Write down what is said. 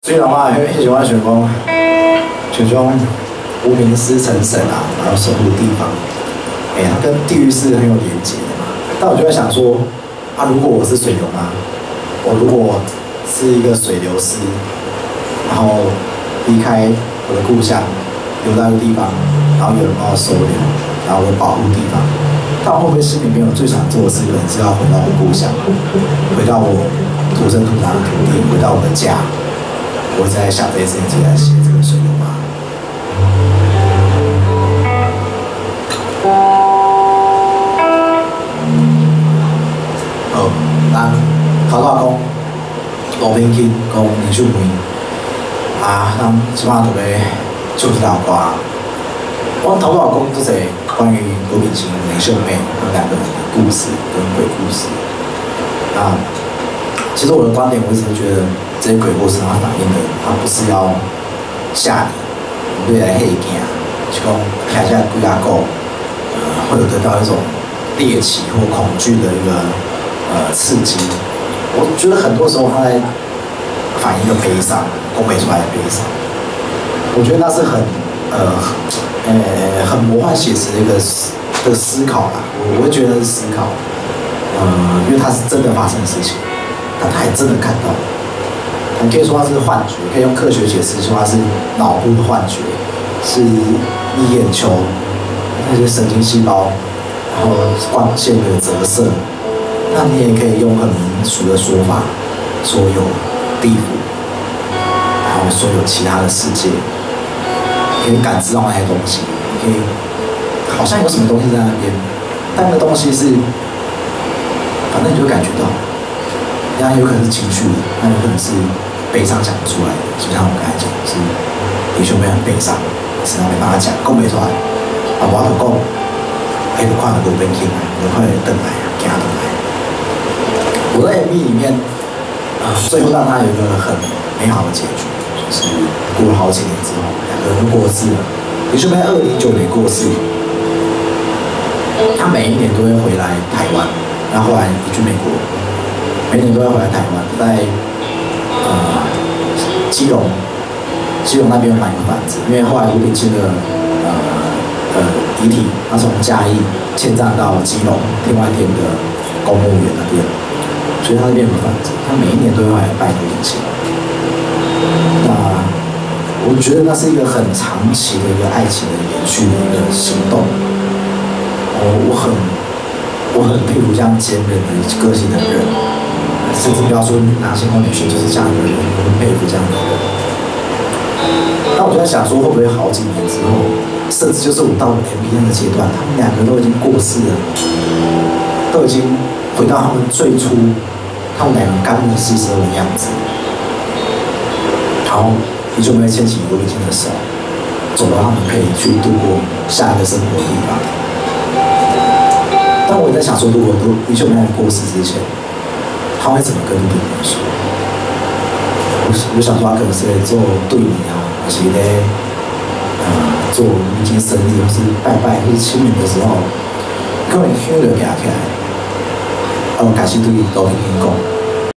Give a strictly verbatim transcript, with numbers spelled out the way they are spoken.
最老妈很喜欢选工，选中无名师成神啊，然后守护地方，哎、欸，它跟地狱是很有连结的嘛。但我就在想说，啊，如果我是水流妈，我如果是一个水流师，然后离开我的故乡，留在一个地方，然后有人帮我收留，然后我保护地方。但我会不会心里面我最想做的事，可能是要回到我故乡，回到我土生土长的土地，回到我的家。我在想这些事情，就在写这个水流妈。好，咱头头讲路边去讲林秀梅啊，咱即摆就要唱一首歌。我头头讲做者关于罗秉清、林秀梅他们两个人的故事跟鬼故事啊。其实我的观点，我一直都觉得这些鬼故事它反映的，它不是要吓你，你来吓惊，就讲听起来鬼啊狗，呃，会有得到一种猎奇或恐惧的一个呃刺激。我觉得很多时候它在反映一个悲伤，勾背出来的悲伤。我觉得那是很呃呃很魔幻写实的一个的思考吧。我我会觉得是思考，呃，因为它是真的发生的事情。但他还真的看到，你可以说它是幻觉，可以用科学解释说它是脑部的幻觉，是你眼球那些神经细胞，然后光线的折射。那你也可以用很民俗的说法，说有地府，然后说有其他的世界，可以感知到那些东西，可以好像有什么东西在那边，但那个东西是，反正你就感觉到。那有可能是情绪的，那有可能是悲伤讲不出来的，就像我刚才讲，是李兄妹很悲伤，实际上没办法讲，讲不出来。啊，我就讲，哎，就看到路边去啊，就快点等来啊，行等来。我在 M V 里面，啊、呃，最后让他有一个很美好的结局，就是过了好几年之后，两个人都过世了。李兄妹二零一九年过世，他每一年都会回来台湾，然后后来移居美国。每年都要回来台湾，在呃基隆，基隆那边买个房子，因为后来卢秉清的呃呃遗体，他从嘉义迁葬到基隆天外天的公墓园那边，所以他那边有个房子，他每一年都会来拜卢秉清。那我觉得那是一个很长期的一个爱情的延续的一个行动。我我很我很佩服这样坚韧的个性的人。甚至不要说男性或女性，就是这样的人，我很佩服这样的人。那我就在想说，会不会好几年之后，甚至就是我到了 M B 那个阶段，他们两个都已经过世了，都已经回到他们最初，他们两个甘愿牺牲的样子。然后你就没有牵起罗秉清的手，走到他们可以去度过下一个生活的地方。但我也在想说，如果都你就没有过世之前。他会怎么跟路边人说？我我想说，他可能是在做对礼啊，还是在呃做迎接生日，或是拜拜，或是清明的时候，可能香就拿起来，然后开始对路边人讲。